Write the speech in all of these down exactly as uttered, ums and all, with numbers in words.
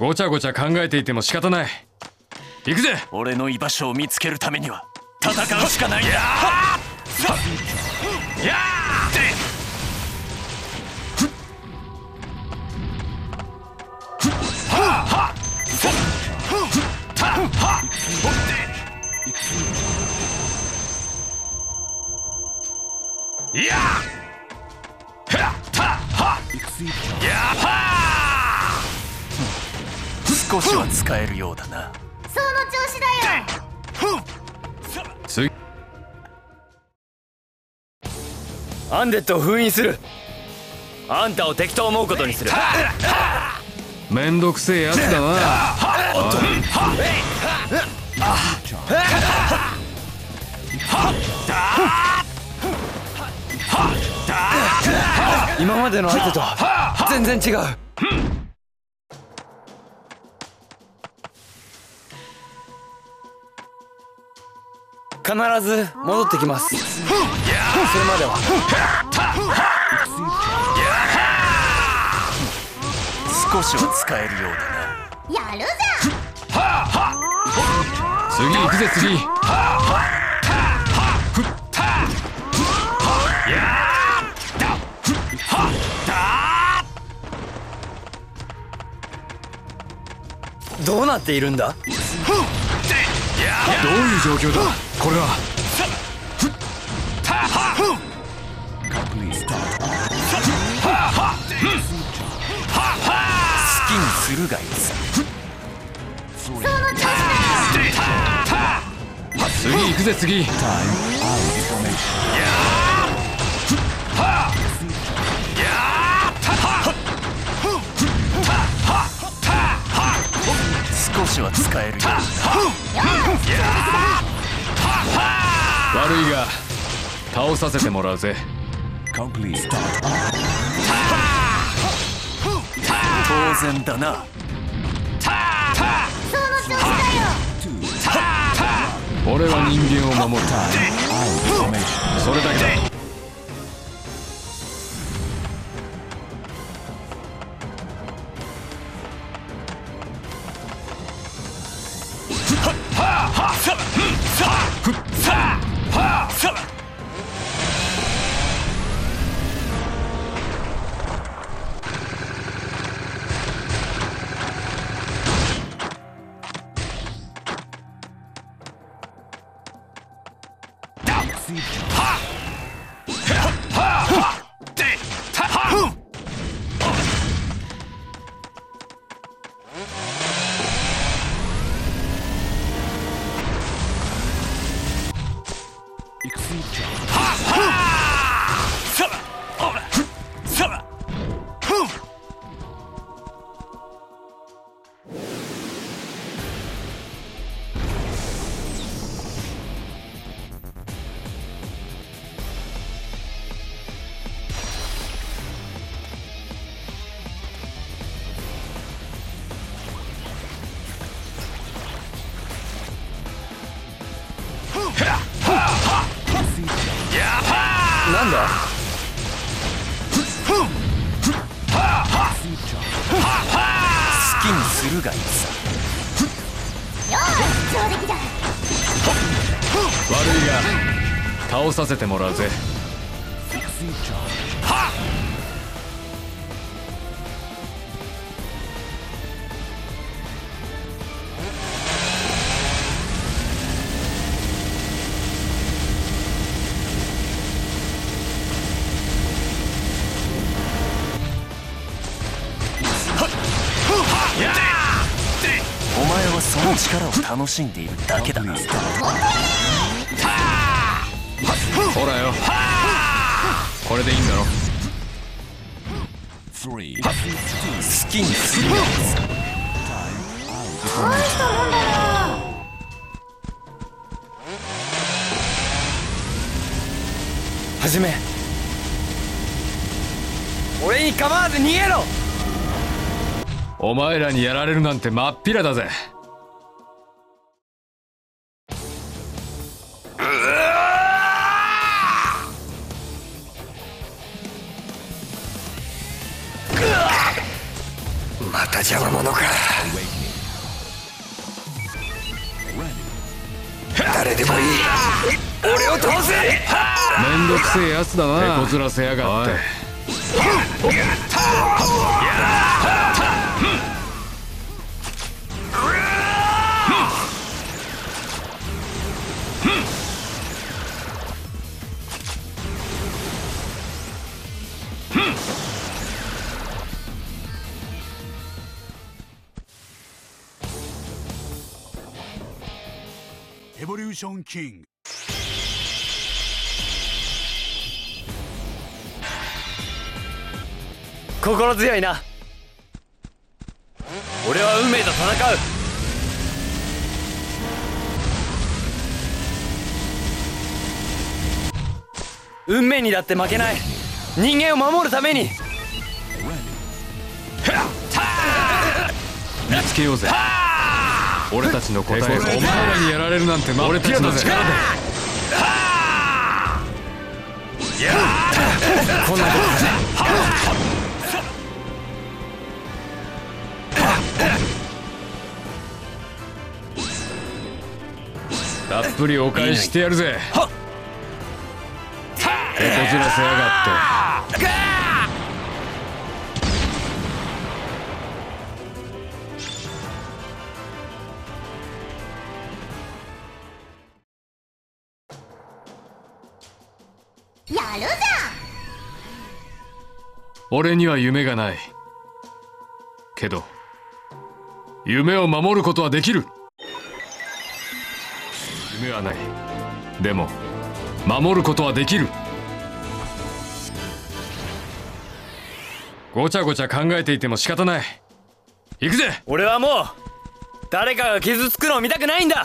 ごちゃごちゃ考えていても仕方ない。行くぜ。 俺の居場所を見つけるためには戦うしかないんだ。や少しは使えるようだな。 その調子だよ。 次。 アンデッドを封印する。あんたを敵と思うことにする。 めんどくせえやつだな。 今までの相手と全然違う。必ず戻ってきます。それまでは少しは使えるようだな。 やるぜ。 次行くぜ次。 どうなっているんだ。 どういう状況だこれは。 好きにするがいいさ。 その調子だよ。 次行くぜ次。 少しは使えるよ。 悪いが倒させてもらうぜ。 当然だな。 その調子だよ。 俺は人間を守る。それだけだ。 なんだ。 好きにするがいいさ。 よーし、上出来だ。 悪いが倒させてもらうぜ。 お前はその力を楽しんでいるだけだな。 ほらよ、これでいいんだろ。 好きにするがいいさ。 大したもんだよ。 はじめ、俺に構わず逃げろ。 お前らにやられるなんてまっぴらだぜ。 また邪魔者か。誰でもいい、俺を倒せ。 めんどくせえやつだな。手こずらせやがって。 エボリューションキング。 心強いな。俺は運命と戦う。運命にだって負けない。人間を守るために。 見つけようぜ。俺たちの答えをお前らにやられるなんて俺たちの力で。 こんなとこたっぷりお返ししてやるぜ。手こずらせやがって。 やるじゃん。 俺には夢がないけど夢を守ることはできる。夢はない、でも守ることはできる。ごちゃごちゃ考えていても仕方ない。行くぜ。 俺はもう誰かが傷つくのを見たくないんだ。よ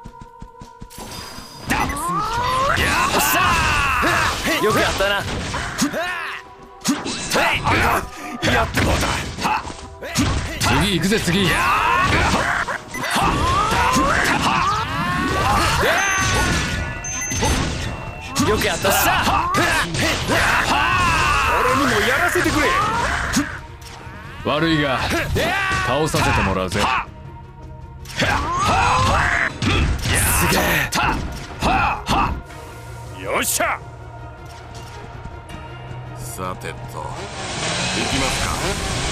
っしゃー、よくやったな。やってもうた。 次行くぜ。次。 よくやったな。俺にもやらせてくれ。 悪いが倒させてもらうぜ。 すげえ。よっしゃ。 さてと、行きますか。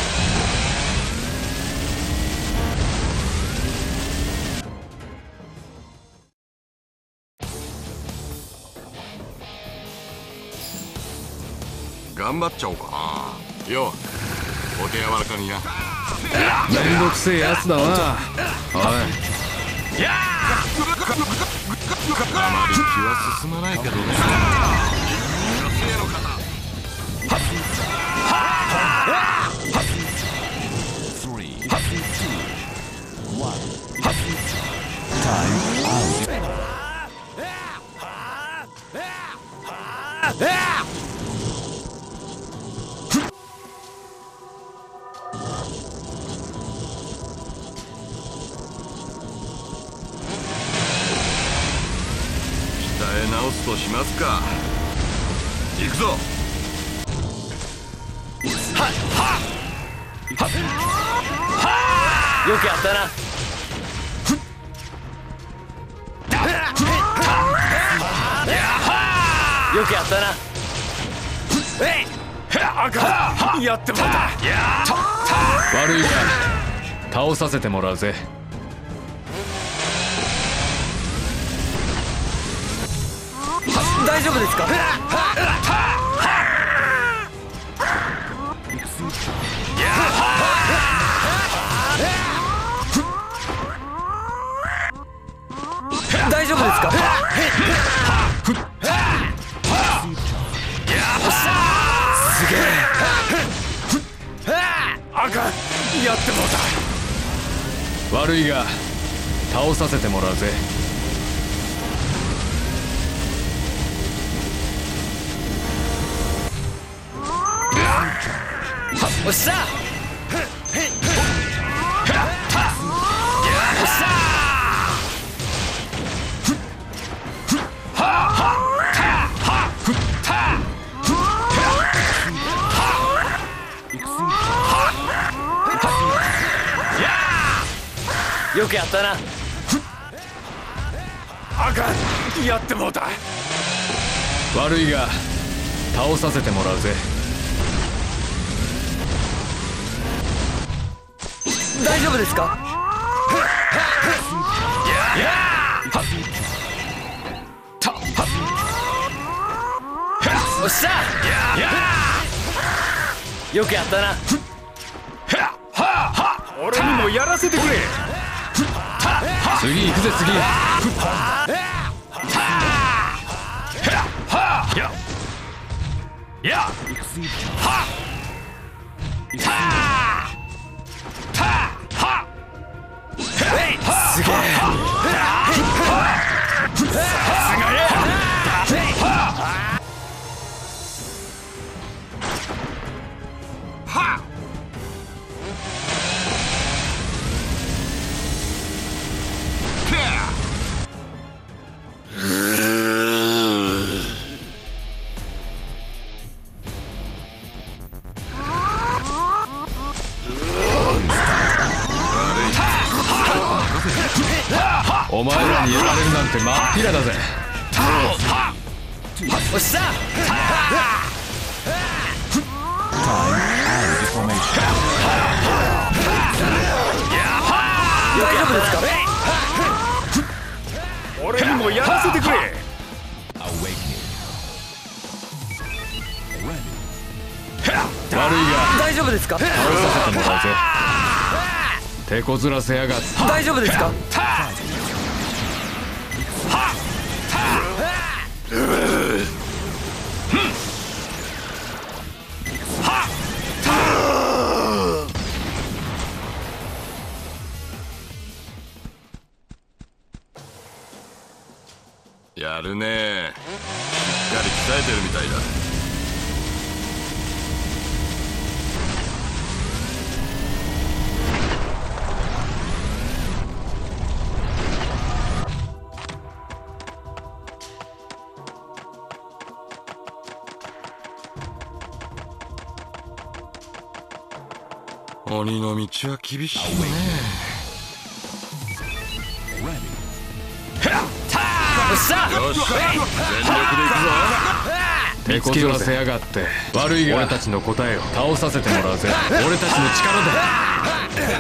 頑張っちゃおうかな。よ、お手柔らかにや。 めんどくせえやつだな。おい。 あまり気は進まないけどね。鍛え直すとしますか。行くぞ。 よくやったな。よくやったな。やってもらった。 悪いが倒させてもらうぜ。 大丈夫ですか。大丈夫ですか。すげえ。あかん、やってもうた。 悪いが倒させてもらうぜ。 おっしゃ。おっしゃ。 よくやったな。 あかん、やってもうた。 悪いが倒させてもらうぜ。 大丈夫ですか？おっしゃ、よくやったな。 俺にもやらせてくれ。 次行くぜ次。 すげえ。 お前らにやられるなんて真っ平だぜ。 おっしゃ、大丈夫ですか？ 俺にもやらせてくれ。 悪いが大丈夫ですか？ 倒させてもらうぜ。手こずらせやがって。 大丈夫ですか？ やるね。しっかり鍛えてるみたいだ。鬼の道は厳しいね。 おっしゃ、 よし、全力で行くぞ。 手こずらせやがって。悪いが俺たちの答えを倒させてもらうぜ。俺たちの力で。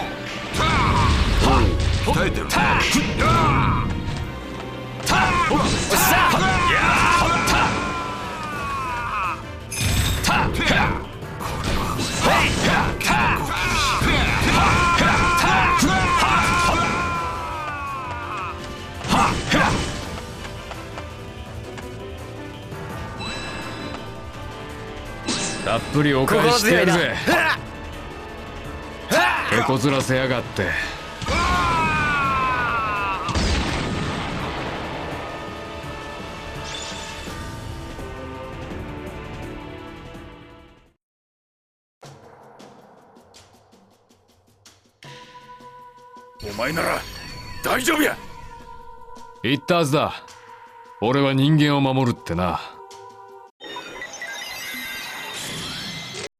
鍛えてるね。 おっしゃ、 たっぷりお返ししてやるぜ。手こずらせやがって。 お前なら大丈夫や。 言ったはずだ。俺は人間を守るってな。